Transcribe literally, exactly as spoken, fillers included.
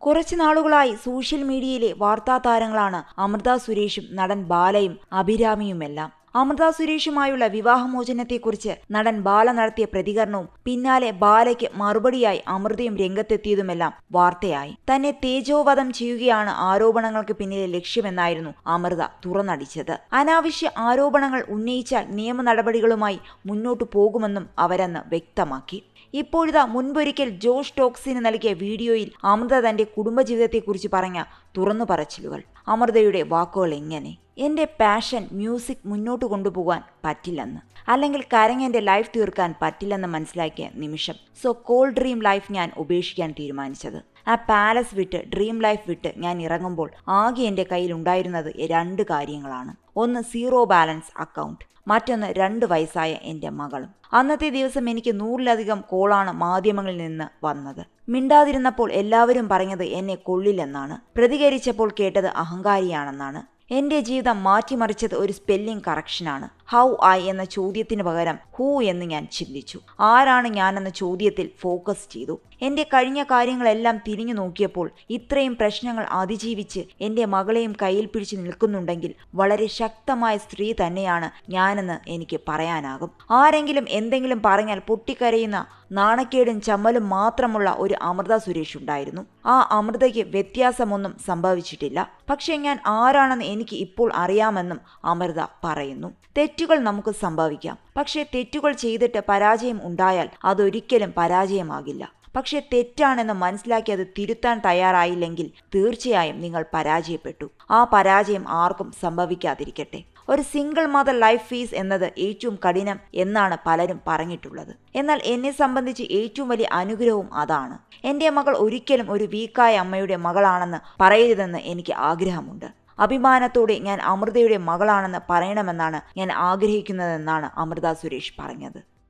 കുറച്ചു നാളുകളായി സോഷ്യൽ മീഡിയയിലെ വാർത്താ താരങ്ങളാണ് അമൃത സുരേഷും നടൻ ബാലയും അഭിരാമിയുമെല്ലാം. അമൃത സുരേഷുമായുള്ള വിവാഹമോചനത്തെക്കുറിച്ച് നടൻ ബാല നടത്തിയ പ്രതികരണവും പിന്നാലെ ബാലയ്ക്ക് മറുപടിയായി അമൃതയും രംഗത്തെത്തിയതുമെല്ലാം വാർത്തയായി. തന്നെ തേജോവധം ചെയ്യുകയാണ് ആരോപണങ്ങൾക്ക് പിന്നിലെ ലക്ഷ്യമെന്നായിരുന്നു അമൃത തുറന്നടിച്ചത്. അനാവശ്യ ആരോപണങ്ങൾ ഉന്നയിച്ചാൽ നിയമ നടപടികളുമായി മുന്നോട്ടു പോകുമെന്നും അവരന്ന് വ്യക്തമാക്കി. ഇപ്പോഴിതാ മുൻപൊരിക്കൽ ജോഷ് ടോക്സിന് നൽകിയ വീഡിയോയിൽ അമൃത തന്റെ കുടുംബജീവിതത്തെക്കുറിച്ച് പറഞ്ഞ തുറന്നു പറച്ചിലുകൾ. അമൃതയുടെ വാക്കുകൾ എങ്ങനെ: എന്റെ പാഷൻ മ്യൂസിക് മുന്നോട്ട് കൊണ്ടുപോകാൻ പറ്റില്ലെന്ന്, അല്ലെങ്കിൽ കരഞ്ഞെന്റെ ലൈഫ് തീർക്കാൻ പറ്റില്ലെന്ന് മനസ്സിലാക്കിയ നിമിഷം സോ കോൾ ഡ്രീം ലൈഫ് ഞാൻ ഉപേക്ഷിക്കാൻ തീരുമാനിച്ചത്. ആ പാലസ് വിട്ട് ഡ്രീം ലൈഫ് വിട്ട് ഞാൻ ഇറങ്ങുമ്പോൾ ആകെ എൻ്റെ കയ്യിൽ ഉണ്ടായിരുന്നത് രണ്ട് കാര്യങ്ങളാണ്. ഒന്ന് സീറോ ബാലൻസ് അക്കൗണ്ട്, മറ്റൊന്ന് രണ്ട് വയസ്സായ എൻ്റെ മകളും. അന്നത്തെ ദിവസം എനിക്ക് നൂറിലധികം കോളാണ് മാധ്യമങ്ങളിൽ നിന്ന് വന്നത്. മിണ്ടാതിരുന്നപ്പോൾ എല്ലാവരും പറഞ്ഞത് എന്നെ കൊള്ളില്ലെന്നാണ്, പ്രതികരിച്ചപ്പോൾ കേട്ടത് അഹങ്കാരിയാണെന്നാണ്. എന്റെ ജീവിതം മാറ്റിമറിച്ചത് ഒരു സ്പെല്ലിംഗ് കറക്ഷനാണ്. ഹൗ ഐ എന്ന ചോദ്യത്തിന് പകരം ഹൂ എന്ന് ഞാൻ ചിന്തിച്ചു. ആരാണ് ഞാനെന്ന ചോദ്യത്തിൽ ഫോക്കസ് ചെയ്തു. എന്റെ കഴിഞ്ഞ കാര്യങ്ങളെല്ലാം തിരിഞ്ഞു നോക്കിയപ്പോൾ ഇത്രയും പ്രശ്നങ്ങൾ അതിജീവിച്ച് എന്റെ മകളെയും കയ്യിൽ പിടിച്ചു നിൽക്കുന്നുണ്ടെങ്കിൽ വളരെ ശക്തമായ സ്ത്രീ തന്നെയാണ് ഞാനെന്ന് എനിക്ക് പറയാനാകും. ആരെങ്കിലും എന്തെങ്കിലും പറഞ്ഞാൽ പൊട്ടിക്കരയുന്ന നാണക്കേടും ചമ്മലും മാത്രമുള്ള ഒരു അമൃത സുരേഷ് ഉണ്ടായിരുന്നു. ആ അമൃതയ്ക്ക് വ്യത്യാസമൊന്നും സംഭവിച്ചിട്ടില്ല. പക്ഷെ ഞാൻ ആരാണെന്ന് എനിക്ക് ഇപ്പോൾ അറിയാമെന്നും അമൃത പറയുന്നു. തെറ്റുകൾ നമുക്ക് സംഭവിക്കാം, പക്ഷെ തെറ്റുകൾ ചെയ്തിട്ട് പരാജയം ഉണ്ടായാൽ അതൊരിക്കലും പരാജയമാകില്ല. പക്ഷെ തെറ്റാണെന്ന് മനസ്സിലാക്കി അത് തിരുത്താൻ തയ്യാറായില്ലെങ്കിൽ തീർച്ചയായും നിങ്ങൾ പരാജയപ്പെട്ടു. ആ പരാജയം ആർക്കും സംഭവിക്കാതിരിക്കട്ടെ. ഒരു സിംഗിൾ മദർ ലൈഫ് ഫേസ് എന്നത് ഏറ്റവും കഠിനം എന്നാണ് പലരും പറഞ്ഞിട്ടുള്ളത്. എന്നാൽ എന്നെ സംബന്ധിച്ച് ഏറ്റവും വലിയ അനുഗ്രഹവും അതാണ്. എൻ്റെ മകൾ ഒരിക്കലും ഒരു വീക്കായ അമ്മയുടെ മകളാണെന്ന് പറയരുതെന്ന് എനിക്ക് ആഗ്രഹമുണ്ട്. അഭിമാനത്തോടെ ഞാൻ അമൃതയുടെ മകളാണെന്ന് പറയണമെന്നാണ് ഞാൻ ആഗ്രഹിക്കുന്നതെന്നാണ് അമൃത സുരേഷ് പറഞ്ഞത്.